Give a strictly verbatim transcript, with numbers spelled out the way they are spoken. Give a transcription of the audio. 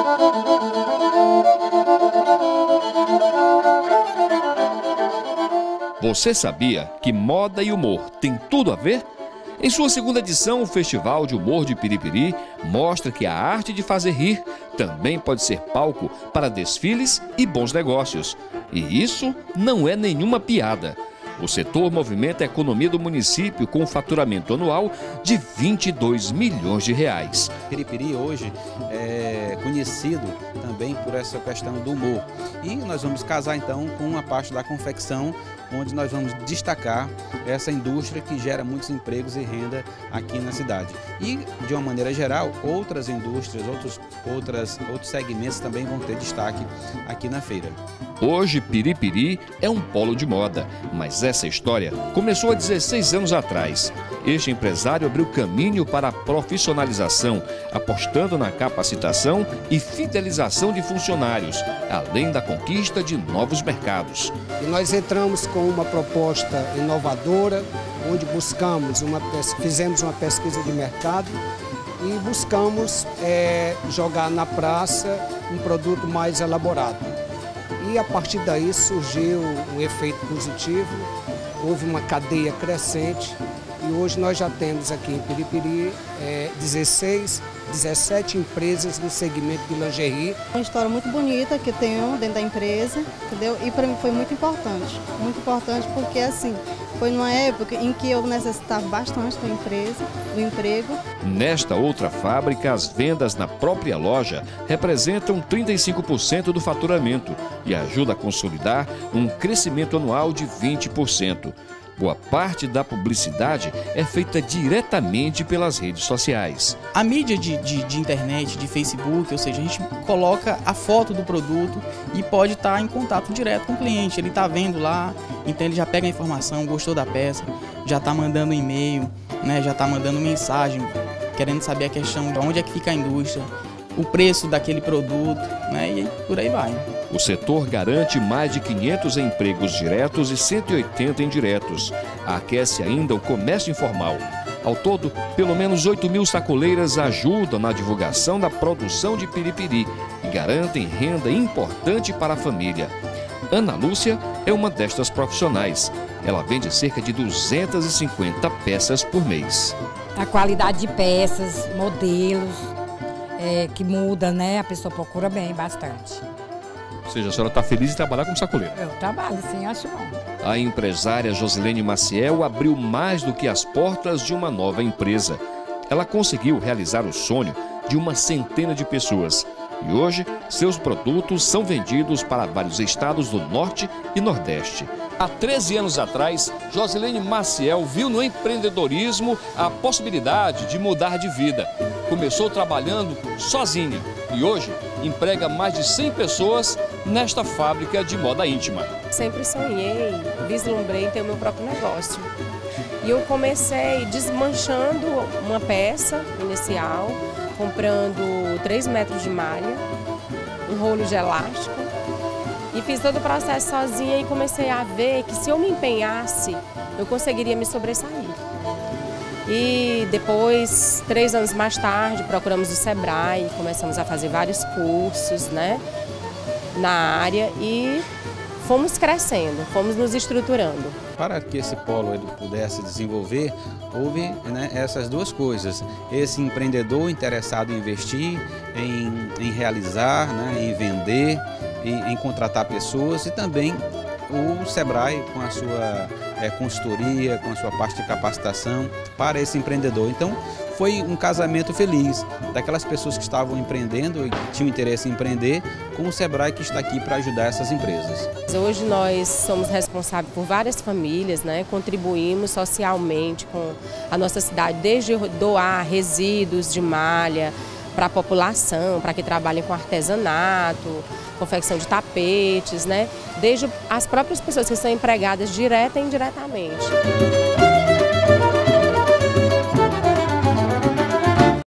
Você sabia que moda e humor têm tudo a ver? Em sua segunda edição, o Festival de Humor de Piripiri mostra que a arte de fazer rir também pode ser palco para desfiles e bons negócios. E isso não é nenhuma piada. O setor movimenta a economia do município com um faturamento anual de vinte e dois milhões de reais. Piripiri hoje é conhecido também por essa questão do humor. E nós vamos casar então com uma parte da confecção, onde nós vamos destacar essa indústria que gera muitos empregos e renda aqui na cidade. E, de uma maneira geral, outras indústrias, outros, outras, outros segmentos também vão ter destaque aqui na feira. Hoje, Piripiri é um polo de moda, mas essa história começou há dezesseis anos atrás. Este empresário abriu caminho para a profissionalização, apostando na capacitação e fidelização de funcionários, além da conquista de novos mercados. E nós entramos com uma proposta inovadora, onde buscamos uma, fizemos uma pesquisa de mercado e buscamos é, jogar na praça um produto mais elaborado. E a partir daí surgiu um efeito positivo, houve uma cadeia crescente e hoje nós já temos aqui em Piripiri é, dezesseis, dezessete empresas no segmento de lingerie. Uma história muito bonita que eu tenho dentro da empresa, entendeu? E para mim foi muito importante, muito importante porque assim, foi numa época em que eu necessitava bastante da empresa, do emprego. Nesta outra fábrica, as vendas na própria loja representam trinta e cinco por cento do faturamento e ajuda a consolidar um crescimento anual de vinte por cento. Boa parte da publicidade é feita diretamente pelas redes sociais. A mídia de, de, de internet, de Facebook, ou seja, a gente coloca a foto do produto e pode estar em contato direto com o cliente. Ele está vendo lá, então ele já pega a informação, gostou da peça, já está mandando e-mail, né, já está mandando mensagem, querendo saber a questão de onde é que fica a indústria, o preço daquele produto, né, e por aí vai. O setor garante mais de quinhentos empregos diretos e cento e oitenta indiretos. Aquece ainda o comércio informal. Ao todo, pelo menos oito mil sacoleiras ajudam na divulgação da produção de piripiri e garantem renda importante para a família. Ana Lúcia é uma destas profissionais. Ela vende cerca de duzentas e cinquenta peças por mês. A qualidade de peças, modelos, é, que muda, né? A pessoa procura bem, bastante. Ou seja, a senhora está feliz em trabalhar como sacoleira? Eu trabalho, sim, acho bom. A empresária Josilene Maciel abriu mais do que as portas de uma nova empresa. Ela conseguiu realizar o sonho de uma centena de pessoas. E hoje, seus produtos são vendidos para vários estados do Norte e Nordeste. Há treze anos atrás, Josilene Maciel viu no empreendedorismo a possibilidade de mudar de vida. Começou trabalhando sozinha e hoje emprega mais de cem pessoas nesta fábrica de moda íntima. Sempre sonhei, vislumbrei ter o meu próprio negócio. E eu comecei desmanchando uma peça inicial, comprando três metros de malha, um rolo de elástico. E fiz todo o processo sozinha e comecei a ver que se eu me empenhasse, eu conseguiria me sobressair. E depois, três anos mais tarde, procuramos o Sebrae, começamos a fazer vários cursos, né, na área e fomos crescendo, fomos nos estruturando. Para que esse polo ele pudesse desenvolver, houve né, essas duas coisas. Esse empreendedor interessado em investir, em, em realizar, né, em vender, em, em contratar pessoas e também o Sebrae com a sua é, consultoria, com a sua parte de capacitação para esse empreendedor. Então, foi um casamento feliz daquelas pessoas que estavam empreendendo e que tinham interesse em empreender com o Sebrae que está aqui para ajudar essas empresas. Hoje nós somos responsáveis por várias famílias, né? Contribuímos socialmente com a nossa cidade, desde doar resíduos de malha para a população, para que trabalhem com artesanato, confecção de tapetes, né? Desde as próprias pessoas que são empregadas direta e indiretamente.